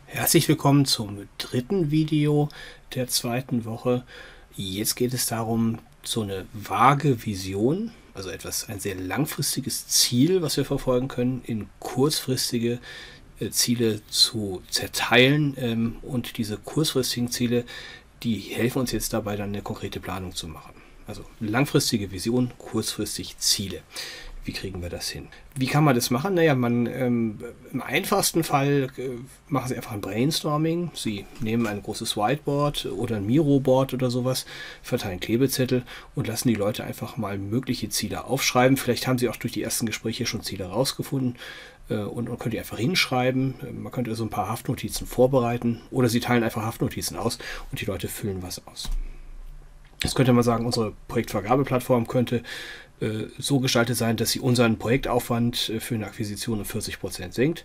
Herzlich willkommen zum dritten Video der zweiten Woche. Jetzt geht es darum, so eine vage Vision, also ein sehr langfristiges Ziel, was wir verfolgen können, in kurzfristige Ziele zu zerteilen. Und diese kurzfristigen Ziele, die helfen uns jetzt dabei, dann eine konkrete Planung zu machen. Also langfristige Vision, kurzfristig Ziele. Wie kriegen wir das hin? Wie kann man das machen? Naja, im einfachsten Fall machen Sie einfach ein Brainstorming. Sie nehmen ein großes Whiteboard oder ein Miro-Board oder sowas, verteilen Klebezettel und lassen die Leute einfach mal mögliche Ziele aufschreiben. Vielleicht haben Sie auch durch die ersten Gespräche schon Ziele rausgefunden und könnt die einfach hinschreiben. Man könnte so ein paar Haftnotizen vorbereiten oder Sie teilen einfach Haftnotizen aus und die Leute füllen was aus. Jetzt könnte man sagen, unsere Projektvergabeplattform könnte so gestaltet sein, dass sie unseren Projektaufwand für eine Akquisition um 40% senkt.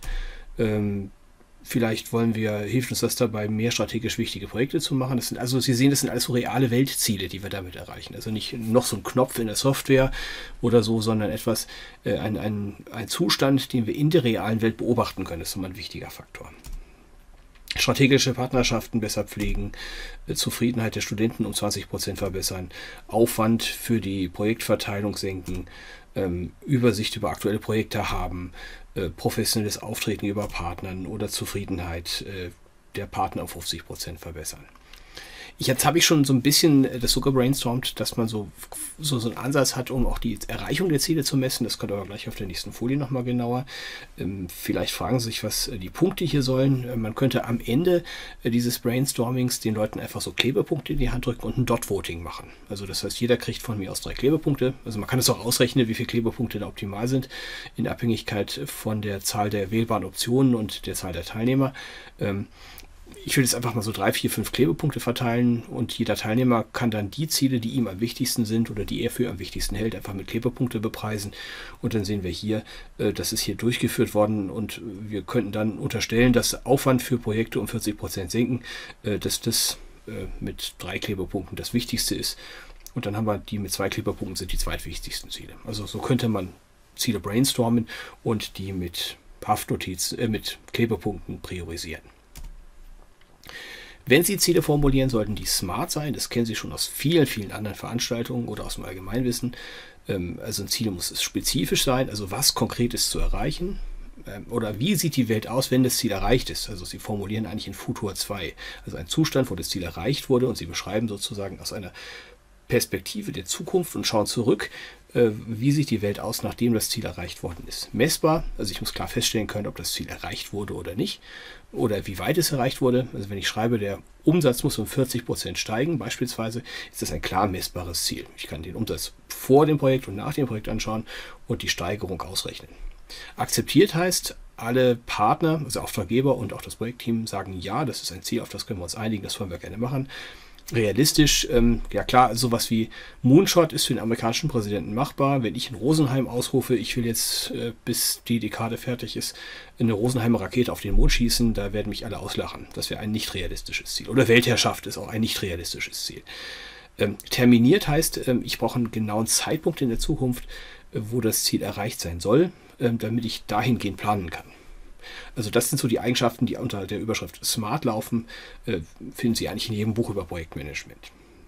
Vielleicht hilft uns das dabei, mehr strategisch wichtige Projekte zu machen. Sie sehen, das sind alles so reale Weltziele, die wir damit erreichen. Also nicht noch so ein Knopf in der Software oder so, sondern ein Zustand, den wir in der realen Welt beobachten können. Das ist immer ein wichtiger Faktor. Strategische Partnerschaften besser pflegen, Zufriedenheit der Studenten um 20% verbessern, Aufwand für die Projektverteilung senken, Übersicht über aktuelle Projekte haben, professionelles Auftreten über Partnern oder Zufriedenheit der Partner um 50% verbessern. Jetzt habe ich schon so ein bisschen das so gebrainstormt, dass man so einen Ansatz hat, um auch die Erreichung der Ziele zu messen. Das kommt aber gleich auf der nächsten Folie nochmal genauer. Vielleicht fragen Sie sich, was die Punkte hier sollen. Man könnte am Ende dieses Brainstormings den Leuten einfach so Klebepunkte in die Hand drücken und ein Dot-Voting machen. Also das heißt, jeder kriegt von mir aus 3 Klebepunkte. Also man kann es auch ausrechnen, wie viele Klebepunkte da optimal sind, in Abhängigkeit von der Zahl der wählbaren Optionen und der Zahl der Teilnehmer. Ich will jetzt einfach mal so 3, 4, 5 Klebepunkte verteilen und jeder Teilnehmer kann dann die Ziele, die ihm am wichtigsten sind oder die er für am wichtigsten hält, einfach mit Klebepunkte bepreisen. Und dann sehen wir hier, das ist hier durchgeführt worden und wir könnten dann unterstellen, dass Aufwand für Projekte um 40% senken, dass das mit 3 Klebepunkten das Wichtigste ist. Und dann haben wir die mit 2 Klebepunkten sind die zweitwichtigsten Ziele. Also so könnte man Ziele brainstormen und die mit Haftnotizen, mit Klebepunkten priorisieren. Wenn Sie Ziele formulieren, sollten die smart sein. Das kennen Sie schon aus vielen, vielen anderen Veranstaltungen oder aus dem Allgemeinwissen. Also ein Ziel muss spezifisch sein, also was konkret ist zu erreichen. Oder wie sieht die Welt aus, wenn das Ziel erreicht ist? Also Sie formulieren eigentlich in Futur 2, also ein Zustand, wo das Ziel erreicht wurde und Sie beschreiben sozusagen aus einer Perspektive der Zukunft und schauen zurück, wie sieht die Welt aus, nachdem das Ziel erreicht worden ist. Messbar, also ich muss klar feststellen können, ob das Ziel erreicht wurde oder nicht oder wie weit es erreicht wurde. Also wenn ich schreibe, der Umsatz muss um 40% steigen, beispielsweise, ist das ein klar messbares Ziel. Ich kann den Umsatz vor dem Projekt und nach dem Projekt anschauen und die Steigerung ausrechnen. Akzeptiert heißt, alle Partner, also Auftraggeber und auch das Projektteam sagen, ja, das ist ein Ziel, auf das können wir uns einigen, das wollen wir gerne machen. Realistisch, ja klar, sowas wie Moonshot ist für den amerikanischen Präsidenten machbar. Wenn ich in Rosenheim ausrufe, ich will jetzt, bis die Dekade fertig ist, eine Rosenheimer Rakete auf den Mond schießen, da werden mich alle auslachen. Das wäre ein nicht realistisches Ziel. Oder Weltherrschaft ist auch ein nicht realistisches Ziel. Terminiert heißt, ich brauche einen genauen Zeitpunkt in der Zukunft, wo das Ziel erreicht sein soll, damit ich dahingehend planen kann. Also das sind so die Eigenschaften, die unter der Überschrift Smart laufen, finden Sie eigentlich in jedem Buch über Projektmanagement.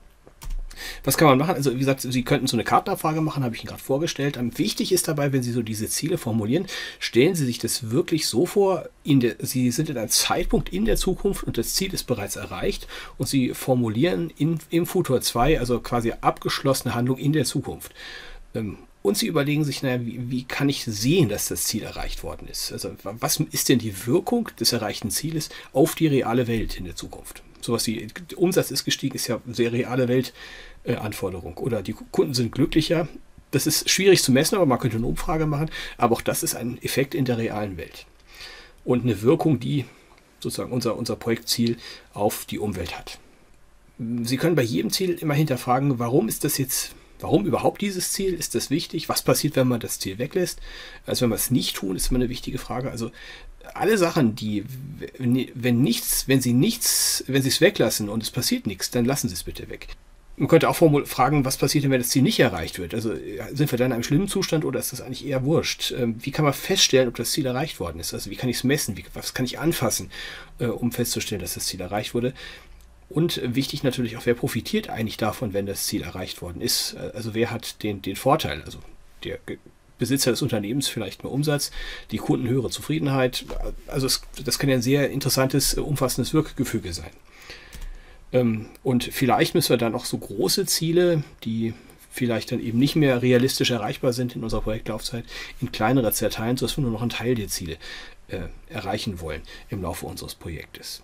Was kann man machen? Also wie gesagt, Sie könnten so eine Kartenabfrage machen, habe ich Ihnen gerade vorgestellt. Wichtig ist dabei, wenn Sie so diese Ziele formulieren, stellen Sie sich das wirklich so vor, Sie sind in einem Zeitpunkt in der Zukunft und das Ziel ist bereits erreicht und Sie formulieren im Futur 2, also quasi abgeschlossene Handlung in der Zukunft. Und Sie überlegen sich, naja, wie kann ich sehen, dass das Ziel erreicht worden ist? Also was ist denn die Wirkung des erreichten Zieles auf die reale Welt in der Zukunft? Sowas wie der Umsatz ist gestiegen, ist ja eine sehr reale Weltanforderung. Oder die Kunden sind glücklicher. Das ist schwierig zu messen, aber man könnte eine Umfrage machen. Aber auch das ist ein Effekt in der realen Welt. Und eine Wirkung, die sozusagen unser Projektziel auf die Umwelt hat. Sie können bei jedem Ziel immer hinterfragen, warum überhaupt dieses Ziel? Ist das wichtig? Was passiert, wenn man das Ziel weglässt? Also wenn wir es nicht tun, ist immer eine wichtige Frage. Also alle Sachen, wenn Sie es weglassen und es passiert nichts, dann lassen Sie es bitte weg. Man könnte auch fragen, was passiert denn, wenn das Ziel nicht erreicht wird? Also sind wir dann in einem schlimmen Zustand oder ist das eigentlich eher wurscht? Wie kann man feststellen, ob das Ziel erreicht worden ist? Also wie kann ich es messen? Was kann ich anfassen, um festzustellen, dass das Ziel erreicht wurde? Und wichtig natürlich auch, wer profitiert eigentlich davon, wenn das Ziel erreicht worden ist? Also wer hat den Vorteil? Also der Besitzer des Unternehmens vielleicht mehr Umsatz, die Kunden höhere Zufriedenheit. Also das kann ja ein sehr interessantes, umfassendes Wirkgefüge sein. Und vielleicht müssen wir dann auch so große Ziele, die vielleicht dann eben nicht mehr realistisch erreichbar sind in unserer Projektlaufzeit, in kleinere zerteilen, sodass wir nur noch einen Teil der Ziele erreichen wollen im Laufe unseres Projektes.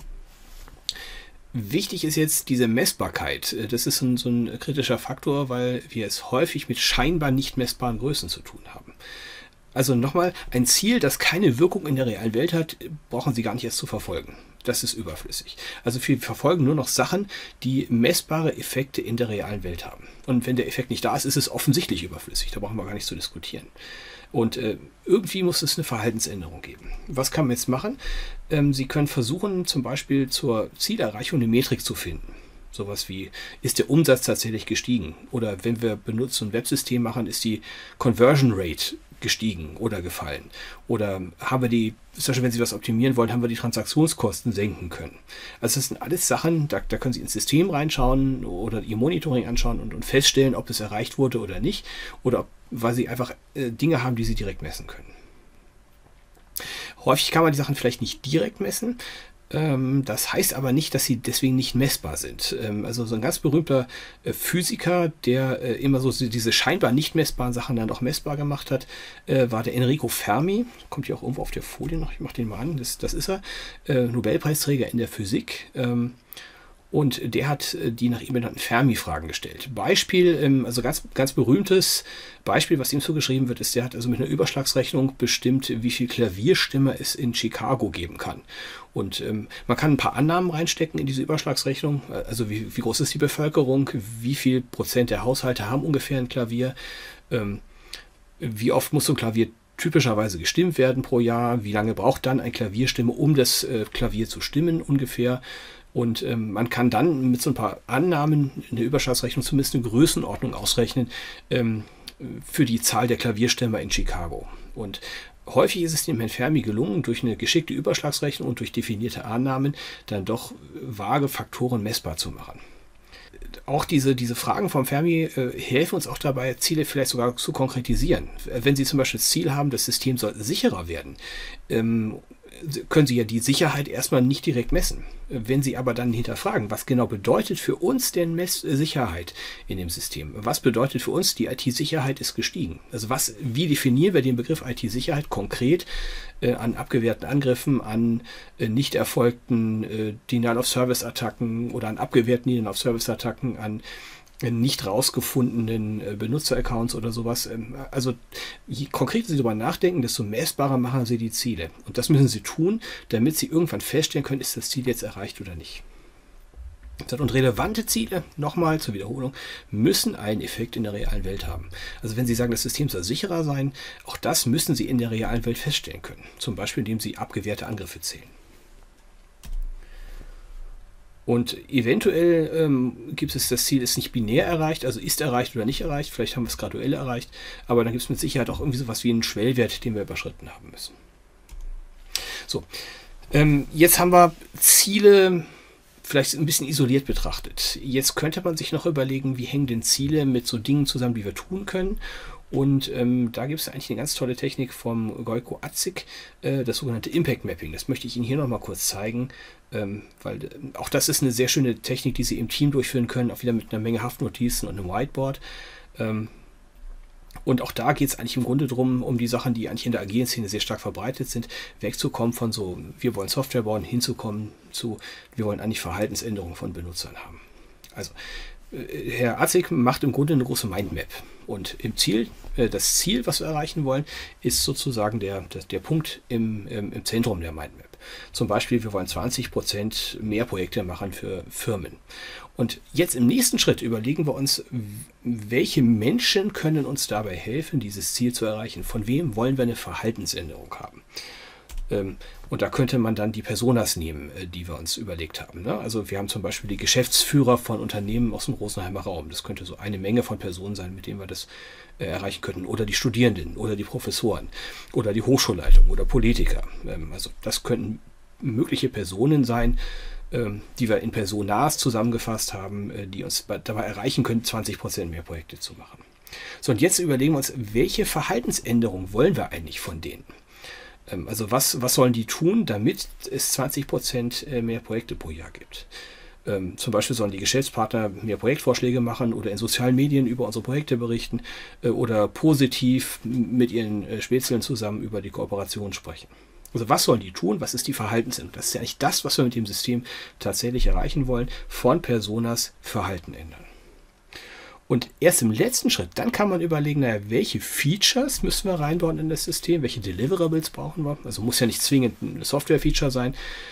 Wichtig ist jetzt diese Messbarkeit. Das ist so ein kritischer Faktor, weil wir es häufig mit scheinbar nicht messbaren Größen zu tun haben. Also nochmal, ein Ziel, das keine Wirkung in der realen Welt hat, brauchen Sie gar nicht erst zu verfolgen. Das ist überflüssig. Also wir verfolgen nur noch Sachen, die messbare Effekte in der realen Welt haben. Und wenn der Effekt nicht da ist, ist es offensichtlich überflüssig. Da brauchen wir gar nicht zu diskutieren. Und irgendwie muss es eine Verhaltensänderung geben. Was kann man jetzt machen? Sie können versuchen, zum Beispiel zur Zielerreichung eine Metrik zu finden. Sowas wie, ist der Umsatz tatsächlich gestiegen? Oder wenn wir benutzen ein Websystem machen, ist die Conversion Rate gestiegen oder gefallen? Oder haben wir zum Beispiel, wenn Sie was optimieren wollen, haben wir die Transaktionskosten senken können? Also das sind alles Sachen, da können Sie ins System reinschauen oder Ihr Monitoring anschauen und feststellen, ob es erreicht wurde oder nicht. Oder weil Sie einfach Dinge haben, die Sie direkt messen können. Häufig kann man die Sachen vielleicht nicht direkt messen. Das heißt aber nicht, dass sie deswegen nicht messbar sind. Also so ein ganz berühmter Physiker, der immer so diese scheinbar nicht messbaren Sachen dann auch messbar gemacht hat, war der Enrico Fermi. Kommt hier auch irgendwo auf der Folie noch, ich mache den mal an, das ist er. Nobelpreisträger in der Physik. Und der hat die nach ihm benannten Fermi-Fragen gestellt. Beispiel, also ganz berühmtes Beispiel, was ihm zugeschrieben wird, ist, der hat also mit einer Überschlagsrechnung bestimmt, wie viel Klavierstimmer es in Chicago geben kann. Und man kann ein paar Annahmen reinstecken in diese Überschlagsrechnung. Also wie groß ist die Bevölkerung, wie viel Prozent der Haushalte haben ungefähr ein Klavier, wie oft muss so ein Klavier typischerweise gestimmt werden pro Jahr, wie lange braucht dann ein Klavierstimme, um das Klavier zu stimmen ungefähr. Und man kann dann mit so ein paar Annahmen in der Überschlagsrechnung zumindest eine Größenordnung ausrechnen für die Zahl der Klavierstimmer in Chicago. Und häufig ist es dem Herrn Fermi gelungen, durch eine geschickte Überschlagsrechnung und durch definierte Annahmen dann doch vage Faktoren messbar zu machen. Auch diese Fragen vom Fermi helfen uns auch dabei, Ziele vielleicht sogar zu konkretisieren. Wenn Sie zum Beispiel das Ziel haben, das System soll sicherer werden, können Sie ja die Sicherheit erstmal nicht direkt messen. Wenn Sie aber dann hinterfragen, was genau bedeutet für uns denn Sicherheit in dem System? Was bedeutet für uns, die IT-Sicherheit ist gestiegen? Also wie definieren wir den Begriff IT-Sicherheit konkret an abgewehrten Angriffen, an nicht erfolgten Denial-of-Service-Attacken oder an abgewehrten Denial-of-Service-Attacken, an nicht rausgefundenen Benutzeraccounts oder sowas. Also je konkreter Sie darüber nachdenken, desto messbarer machen Sie die Ziele. Und das müssen Sie tun, damit Sie irgendwann feststellen können, ist das Ziel jetzt erreicht oder nicht. Und relevante Ziele, nochmal zur Wiederholung, müssen einen Effekt in der realen Welt haben. Also wenn Sie sagen, das System soll sicherer sein, auch das müssen Sie in der realen Welt feststellen können. Zum Beispiel, indem Sie abgewehrte Angriffe zählen. Und eventuell gibt es, das Ziel ist nicht binär erreicht, also ist erreicht oder nicht erreicht, vielleicht haben wir es graduell erreicht, aber dann gibt es mit Sicherheit auch irgendwie sowas wie einen Schwellwert, den wir überschritten haben müssen. So, jetzt haben wir Ziele vielleicht ein bisschen isoliert betrachtet. Jetzt könnte man sich noch überlegen, wie hängen denn Ziele mit so Dingen zusammen, die wir tun können. Und da gibt es eigentlich eine ganz tolle Technik vom Gojko Azik, das sogenannte Impact Mapping. Das möchte ich Ihnen hier nochmal kurz zeigen, weil auch das ist eine sehr schöne Technik, die Sie im Team durchführen können, auch wieder mit einer Menge Haftnotizen und einem Whiteboard. Und auch da geht es eigentlich im Grunde darum, um die Sachen, die eigentlich in der agilen Szene sehr stark verbreitet sind, wegzukommen von so, wir wollen Software bauen, hinzukommen zu, wir wollen eigentlich Verhaltensänderungen von Benutzern haben. Also Herr Azik macht im Grunde eine große Mindmap. Und das Ziel, was wir erreichen wollen, ist sozusagen der Punkt im Zentrum der Mindmap. Zum Beispiel, wir wollen 20% mehr Projekte machen für Firmen. Und jetzt im nächsten Schritt überlegen wir uns, welche Menschen können uns dabei helfen, dieses Ziel zu erreichen? Von wem wollen wir eine Verhaltensänderung haben? Und da könnte man dann die Personas nehmen, die wir uns überlegt haben. Ne? Also wir haben zum Beispiel die Geschäftsführer von Unternehmen aus dem Rosenheimer Raum. Das könnte so eine Menge von Personen sein, mit denen wir das erreichen könnten. Oder die Studierenden oder die Professoren oder die Hochschulleitung oder Politiker. Also das könnten mögliche Personen sein, die wir in Personas zusammengefasst haben, die uns dabei erreichen können, 20% mehr Projekte zu machen. So, und jetzt überlegen wir uns, welche Verhaltensänderung wollen wir eigentlich von denen? Also was sollen die tun, damit es 20% mehr Projekte pro Jahr gibt? Zum Beispiel sollen die Geschäftspartner mehr Projektvorschläge machen oder in sozialen Medien über unsere Projekte berichten oder positiv mit ihren Spätzeln zusammen über die Kooperation sprechen. Also was sollen die tun? Was ist die Verhaltensänderung? Das ist ja eigentlich das, was wir mit dem System tatsächlich erreichen wollen. Von Personas Verhalten ändern. Und erst im letzten Schritt, dann kann man überlegen, naja, welche Features müssen wir reinbauen in das System, welche Deliverables brauchen wir. Also muss ja nicht zwingend ein Software-Feature sein,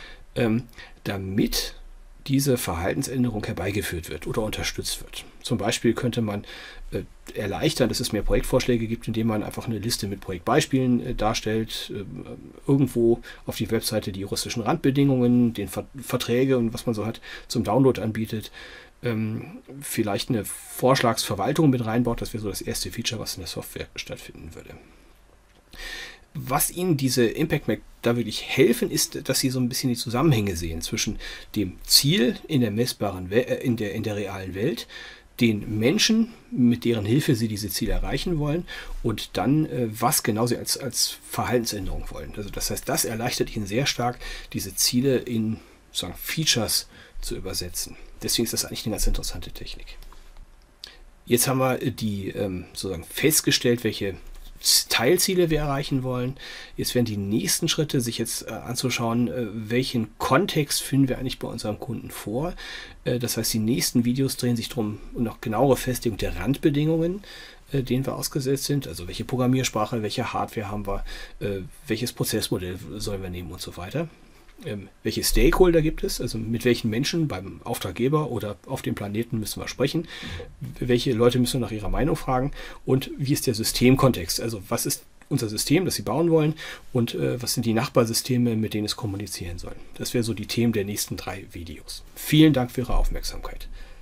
damit diese Verhaltensänderung herbeigeführt wird oder unterstützt wird. Zum Beispiel könnte man erleichtern, dass es mehr Projektvorschläge gibt, indem man einfach eine Liste mit Projektbeispielen darstellt, irgendwo auf die Webseite die juristischen Randbedingungen, den Verträge und was man so hat, zum Download anbietet. Vielleicht eine Vorschlagsverwaltung mit reinbaut, das wäre so das erste Feature, was in der Software stattfinden würde. Was Ihnen diese Impact Map da wirklich helfen, ist, dass Sie so ein bisschen die Zusammenhänge sehen zwischen dem Ziel in der messbaren in der realen Welt, den Menschen, mit deren Hilfe Sie diese Ziele erreichen wollen und dann, was genau Sie als Verhaltensänderung wollen. Also das heißt, das erleichtert Ihnen sehr stark, diese Ziele in sozusagen Features zu übersetzen. Deswegen ist das eigentlich eine ganz interessante Technik. Jetzt haben wir sozusagen festgestellt, welche Teilziele wir erreichen wollen. Jetzt werden die nächsten Schritte, sich jetzt anzuschauen, welchen Kontext finden wir eigentlich bei unserem Kunden vor. Das heißt, die nächsten Videos drehen sich darum, noch genauere Festlegung der Randbedingungen, denen wir ausgesetzt sind. Also welche Programmiersprache, welche Hardware haben wir, welches Prozessmodell sollen wir nehmen und so weiter. Welche Stakeholder gibt es, also mit welchen Menschen beim Auftraggeber oder auf dem Planeten müssen wir sprechen, welche Leute müssen wir nach ihrer Meinung fragen und wie ist der Systemkontext, also was ist unser System, das Sie bauen wollen und was sind die Nachbarsysteme, mit denen es kommunizieren soll. Das wären so die Themen der nächsten 3 Videos. Vielen Dank für Ihre Aufmerksamkeit.